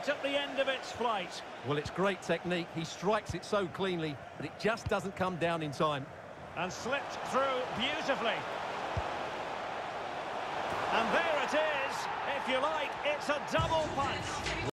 right at the end of its flight. Well, it's great technique. He strikes it so cleanly, but it just doesn't come down in time. And slipped through beautifully. And there it is. If you like, it's a double punch.